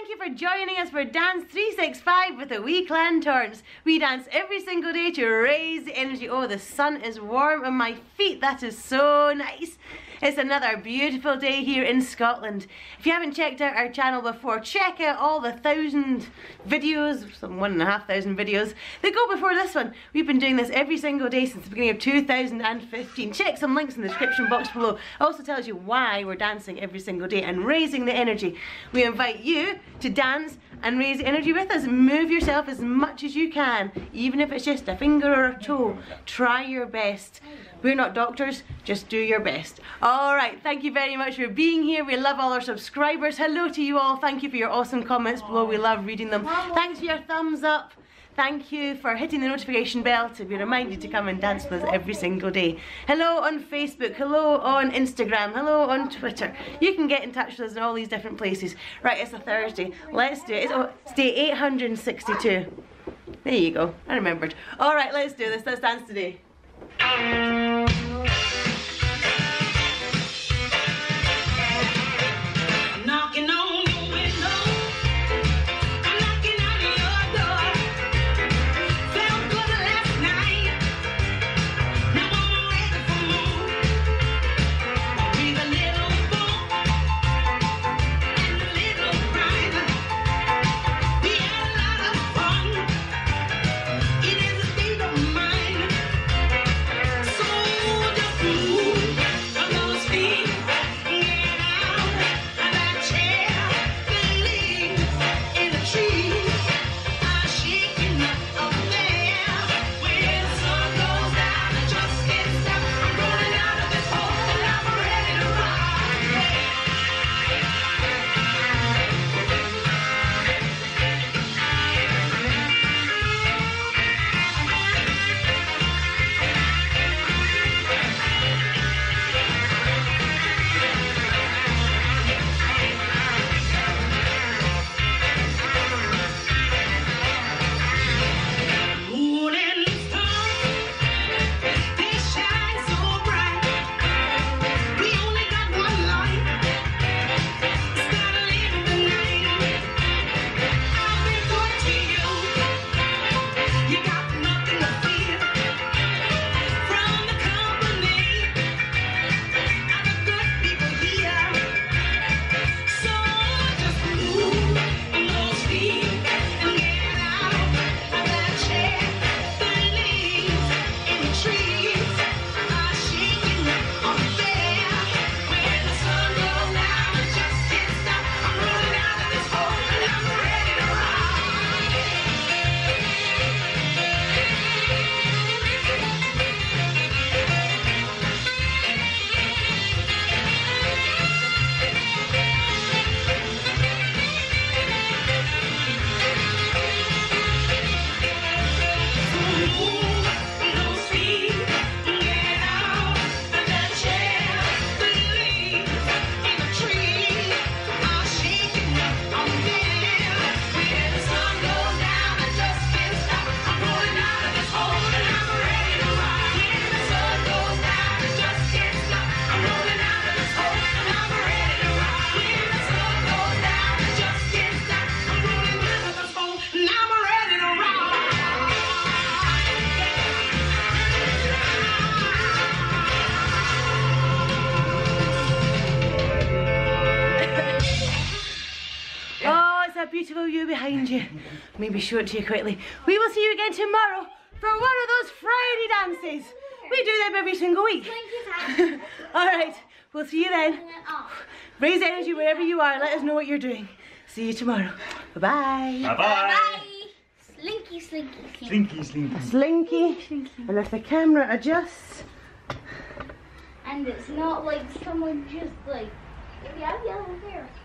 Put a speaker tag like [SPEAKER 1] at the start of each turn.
[SPEAKER 1] thank you for joining us for Dance 365 with the Wee Clantons. We dance every single day to raise the energy. Oh, the sun is warm on my feet. That is so nice. It's another beautiful day here in Scotland. If you haven't checked out our channel before, check out all the 1,000 videos, some 1,500 videos that go before this one. We've been doing this every single day since the beginning of 2015. Check some links in the description box below. It also tells you why we're dancing every single day and raising the energy. We invite you to dance and raise the energy with us. Move yourself as much as you can, even if it's just a finger or a toe. Try your best. We're not doctors, just do your best. Alright, thank you very much for being here. We love all our subscribers. Hello to you all. Thank you for your awesome comments below. We love reading them. Thanks for your thumbs up. Thank you for hitting the notification bell to be reminded to come and dance with us every single day. Hello on Facebook, hello on Instagram, hello on Twitter. You can get in touch with us in all these different places. Right, it's a Thursday. Let's do it. It's day 862. There you go. I remembered. Alright, let's do this. Let's dance today.
[SPEAKER 2] Knocking on your window, I'm knocking on your door. Felt good last night, now I'm ready for more. With a little bump and a little grind, we had a lot of fun. It is a state of mind. So just move a little speed, get out of that chair. The leaves in the trees are shaking up there. When the sun goes down, I just can't stop. I'm rolling out of this hole and I'm ready to ride. Moon and stars, they shine so bright. We only got one life. It's gotta live the night. I'll be good to you. You got nothing to fear from the company of the good people here. So just move a little speed and get out of that chair. The leaves in the trees are shaking up there. When the sun goes down, I just can't stop. I'm rolling out of this hole and I'm ready to move a little speed and get out of that chair. The leaves in the trees are shaking up there. When the sun goes down, I just can't stop. I'm rolling out of this hole and I'm ready to ride. When the sun goes down, I just can't stop. I'm rolling out of this hole and I'm ready to ride. When the sun goes down, I just can't stop. I'm rolling out of this hole and I'm ready to ride.
[SPEAKER 1] Oh, it's a beautiful view behind you. Maybe show it to you quickly. We will see you again tomorrow for one of those Friday dances. We do them every single week. Alright, we'll see you then. Raise energy wherever you are. Let us know what you're doing. See you tomorrow. Bye-bye.
[SPEAKER 3] Bye. Slinky, slinky, slinky.
[SPEAKER 4] Slinky, slinky.
[SPEAKER 1] Slinky. And if the camera adjusts.
[SPEAKER 3] And it's not like someone just like, if you have yellow hair.